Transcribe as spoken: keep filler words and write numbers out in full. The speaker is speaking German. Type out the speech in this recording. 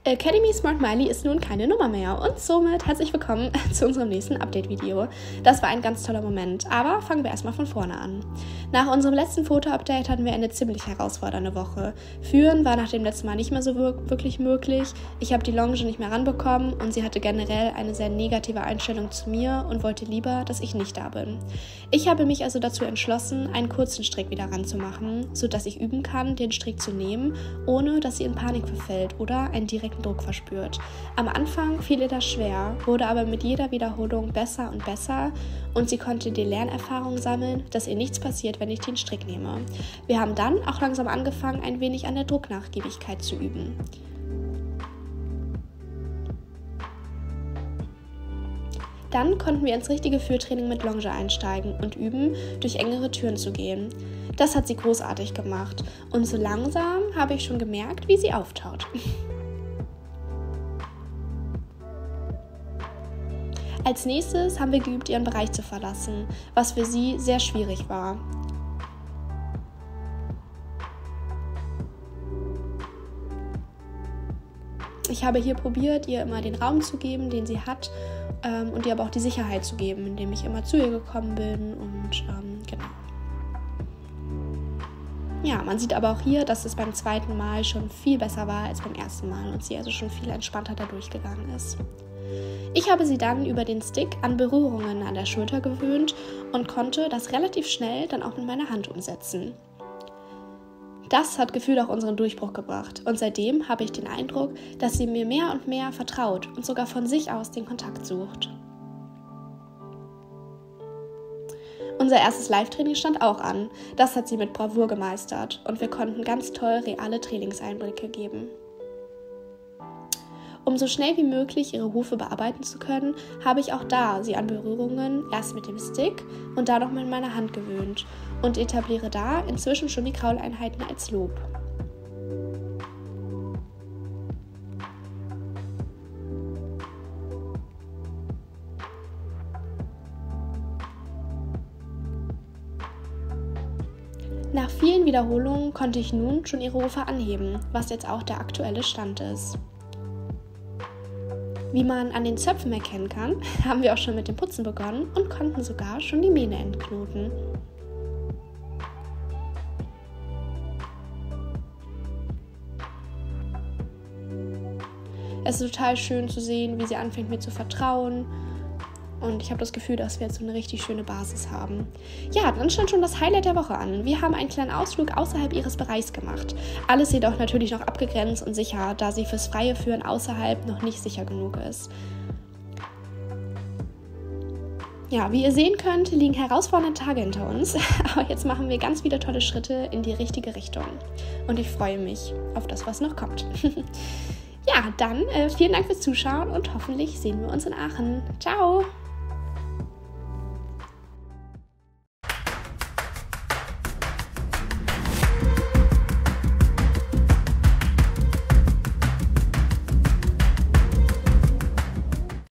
Academy Smart Miley ist nun keine Nummer mehr und somit herzlich willkommen zu unserem nächsten Update-Video. Das war ein ganz toller Moment, aber fangen wir erstmal von vorne an. Nach unserem letzten Foto-Update hatten wir eine ziemlich herausfordernde Woche. Führen war nach dem letzten Mal nicht mehr so wirklich möglich, ich habe die Longe nicht mehr ranbekommen und sie hatte generell eine sehr negative Einstellung zu mir und wollte lieber, dass ich nicht da bin. Ich habe mich also dazu entschlossen, einen kurzen Strick wieder ranzumachen, sodass ich üben kann, den Strick zu nehmen, ohne dass sie in Panik verfällt oder einen direkten Druck verspürt. Am Anfang fiel ihr das schwer, wurde aber mit jeder Wiederholung besser und besser und sie konnte die Lernerfahrung sammeln, dass ihr nichts passiert, wenn ich den Strick nehme. Wir haben dann auch langsam angefangen, ein wenig an der Drucknachgiebigkeit zu üben. Dann konnten wir ins richtige Führtraining mit Longe einsteigen und üben, durch engere Türen zu gehen. Das hat sie großartig gemacht und so langsam habe ich schon gemerkt, wie sie auftaut. Als nächstes haben wir geübt, ihren Bereich zu verlassen, was für sie sehr schwierig war. Ich habe hier probiert, ihr immer den Raum zu geben, den sie hat, ähm, und ihr aber auch die Sicherheit zu geben, indem ich immer zu ihr gekommen bin und ähm, genau. Ja, man sieht aber auch hier, dass es beim zweiten Mal schon viel besser war als beim ersten Mal und sie also schon viel entspannter da durchgegangen ist. Ich habe sie dann über den Stick an Berührungen an der Schulter gewöhnt und konnte das relativ schnell dann auch mit meiner Hand umsetzen. Das hat gefühlt auch unseren Durchbruch gebracht und seitdem habe ich den Eindruck, dass sie mir mehr und mehr vertraut und sogar von sich aus den Kontakt sucht. Unser erstes Live-Training stand auch an. Das hat sie mit Bravour gemeistert und wir konnten ganz toll reale Trainingseinblicke geben. Um so schnell wie möglich ihre Hufe bearbeiten zu können, habe ich auch da sie an Berührungen erst mit dem Stick und dann noch mit meiner Hand gewöhnt und etabliere da inzwischen schon die Krauleinheiten als Lob. Nach vielen Wiederholungen konnte ich nun schon ihre Hufe anheben, was jetzt auch der aktuelle Stand ist. Wie man an den Zöpfen erkennen kann, haben wir auch schon mit dem Putzen begonnen und konnten sogar schon die Mähne entknoten. Es ist total schön zu sehen, wie sie anfängt mir zu vertrauen. Und ich habe das Gefühl, dass wir jetzt so eine richtig schöne Basis haben. Ja, dann stand schon das Highlight der Woche an. Wir haben einen kleinen Ausflug außerhalb ihres Bereichs gemacht. Alles jedoch natürlich noch abgegrenzt und sicher, da sie fürs freie Führen außerhalb noch nicht sicher genug ist. Ja, wie ihr sehen könnt, liegen herausfordernde Tage hinter uns. Aber jetzt machen wir ganz viele tolle Schritte in die richtige Richtung. Und ich freue mich auf das, was noch kommt. Ja, dann äh, vielen Dank fürs Zuschauen und hoffentlich sehen wir uns in Aachen. Ciao!